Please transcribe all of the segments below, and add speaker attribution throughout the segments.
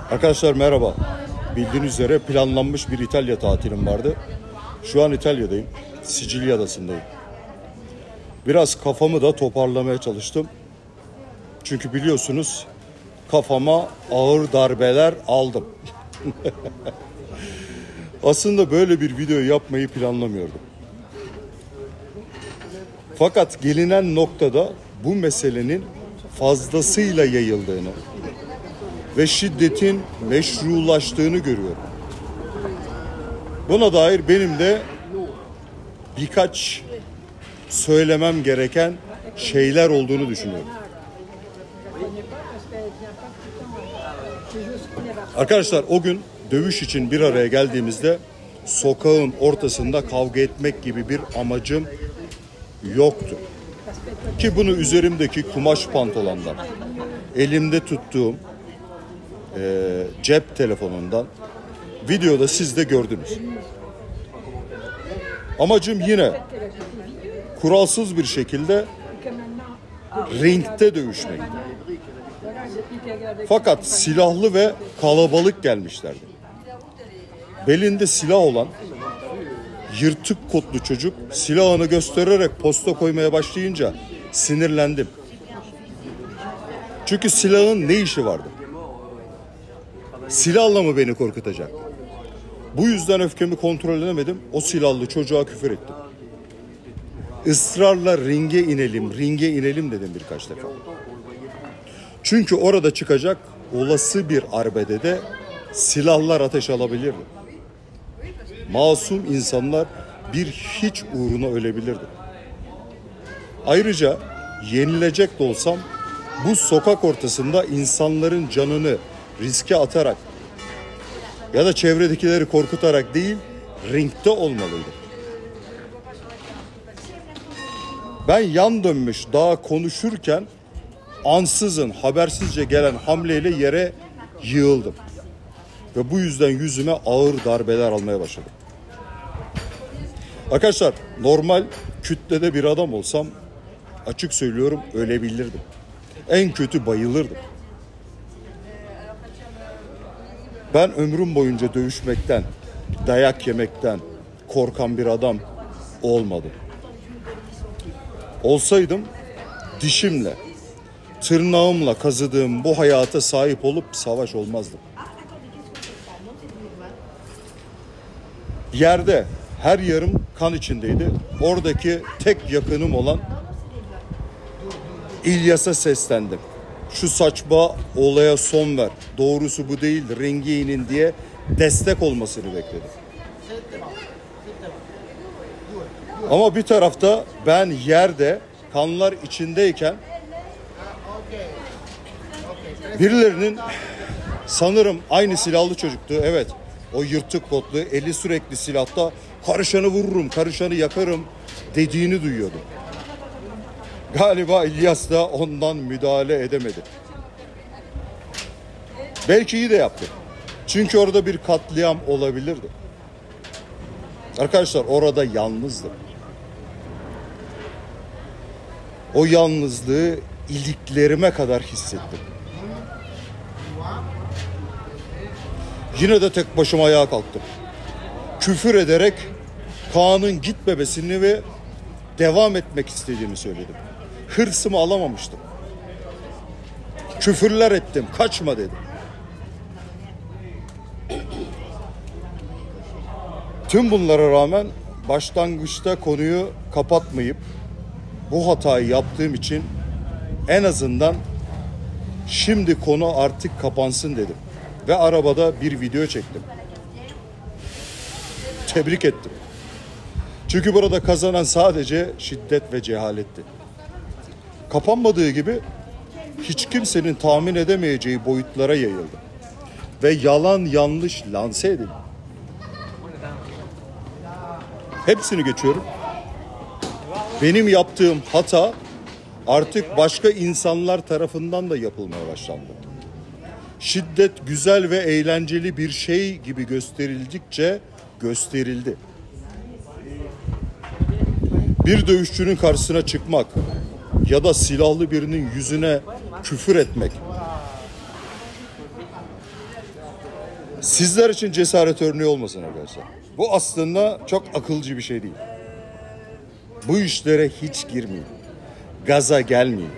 Speaker 1: Arkadaşlar merhaba. Bildiğiniz üzere planlanmış bir İtalya tatilim vardı. Şu an İtalya'dayım. Sicilya adasındayım. Biraz kafamı da toparlamaya çalıştım. Çünkü biliyorsunuz kafama ağır darbeler aldım. Aslında böyle bir video yapmayı planlamıyordum. Fakat gelinen noktada bu meselenin fazlasıyla yayıldığını ve şiddetin meşrulaştığını görüyorum. Buna dair benim de birkaç söylemem gereken şeyler olduğunu düşünüyorum. Arkadaşlar o gün dövüş için bir araya geldiğimizde sokağın ortasında kavga etmek gibi bir amacım yoktu. Ki bunu üzerimdeki kumaş pantolondan, elimde tuttuğum cep telefonundan videoda siz de gördünüz. Amacım yine kuralsız bir şekilde ringde dövüşmek. Fakat silahlı ve kalabalık gelmişlerdi. Belinde silah olan yırtık kotlu çocuk silahını göstererek posta koymaya başlayınca sinirlendim. Çünkü silahın ne işi vardı? Silahla mı beni korkutacak? Bu yüzden öfkemi kontrol edemedim. O silahlı çocuğa küfür ettim. Israrla ringe inelim dedim birkaç defa. Çünkü orada çıkacak olası bir arbedede silahlar ateş alabilirdi. Masum insanlar bir hiç uğruna ölebilirdi. Ayrıca yenilecek de olsam bu sokak ortasında insanların canını riske atarak ya da çevredekileri korkutarak değil, ringde olmalıydı. Ben yan dönmüş daha konuşurken ansızın habersizce gelen hamleyle yere yığıldım. Ve bu yüzden yüzüme ağır darbeler almaya başladım. Arkadaşlar normal kütlede bir adam olsam açık söylüyorum ölebilirdim. En kötü bayılırdım. Ben ömrüm boyunca dövüşmekten, dayak yemekten korkan bir adam olmadım. Olsaydım dişimle, tırnağımla kazıdığım bu hayata sahip olup savaş olmazdım. Yerde her yerim kan içindeydi. Oradaki tek yakınım olan İlyas'a seslendim. Şu saçma olaya son ver. Doğrusu bu değil, ringe inin diye destek olmasını bekledim. Ama bir tarafta ben yerde kanlar içindeyken birilerinin sanırım aynı silahlı çocuktu. Evet, o yırtık kotlu, eli sürekli silahta karışanı vururum, karışanı yakarım dediğini duyuyordum. Galiba İlyas da ondan müdahale edemedi. Belki iyi de yaptı. Çünkü orada bir katliam olabilirdi. Arkadaşlar orada yalnızdım. O yalnızlığı iliklerime kadar hissettim. Yine de tek başıma ayağa kalktım. Küfür ederek Kaan'ın gitmemesini ve devam etmek istediğimi söyledim. Hırsımı alamamıştım. Küfürler ettim, kaçma dedim. Tüm bunlara rağmen başlangıçta konuyu kapatmayıp bu hatayı yaptığım için en azından şimdi konu artık kapansın dedim. Ve arabada bir video çektim. Tebrik ettim. Çünkü burada kazanan sadece şiddet ve cehaletti. Kapanmadığı gibi hiç kimsenin tahmin edemeyeceği boyutlara yayıldı. Ve yalan yanlış lanse edildi. Hepsini geçiyorum. Benim yaptığım hata artık başka insanlar tarafından da yapılmaya başlandı. Şiddet güzel ve eğlenceli bir şey gibi gösterildikçe gösterildi. Bir dövüşçünün karşısına çıkmak ya da silahlı birinin yüzüne küfür etmek Sizler için cesaret örneği olmasın arkadaşlar. Bu aslında çok akılcı bir şey değil. Bu işlere hiç girmeyin. Gaza gelmeyin.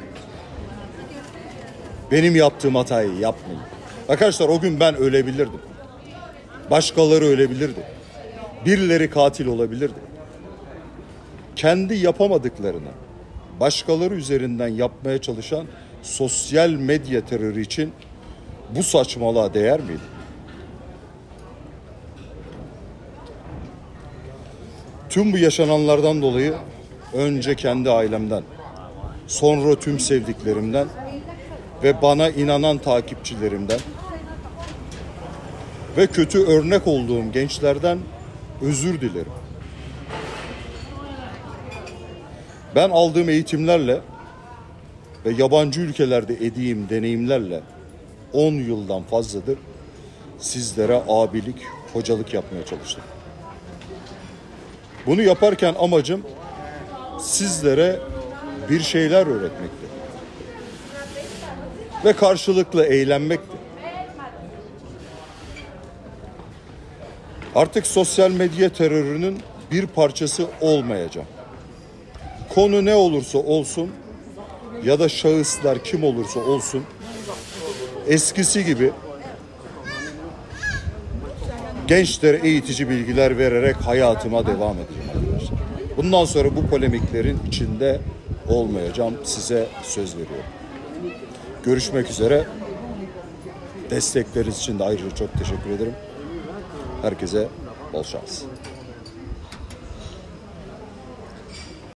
Speaker 1: Benim yaptığım hatayı yapmayın. Arkadaşlar o gün ben ölebilirdim. Başkaları ölebilirdi. Birileri katil olabilirdi. Kendi yapamadıklarını başkaları üzerinden yapmaya çalışan sosyal medya terörü için bu saçmalığa değer miydi? Tüm bu yaşananlardan dolayı önce kendi ailemden, sonra tüm sevdiklerimden ve bana inanan takipçilerimden ve kötü örnek olduğum gençlerden özür dilerim. Ben aldığım eğitimlerle ve yabancı ülkelerde edindiğim deneyimlerle 10 yıldan fazladır sizlere abilik, hocalık yapmaya çalıştım. Bunu yaparken amacım sizlere bir şeyler öğretmekti. Ve karşılıklı eğlenmekti. Artık sosyal medya terörünün bir parçası olmayacağım. Konu ne olursa olsun ya da şahıslar kim olursa olsun eskisi gibi gençlere eğitici bilgiler vererek hayatıma devam edeceğim arkadaşlar. Bundan sonra bu polemiklerin içinde olmayacağım. Size söz veriyorum. Görüşmek üzere. Destekleriniz için de ayrıca çok teşekkür ederim. Herkese bol şans.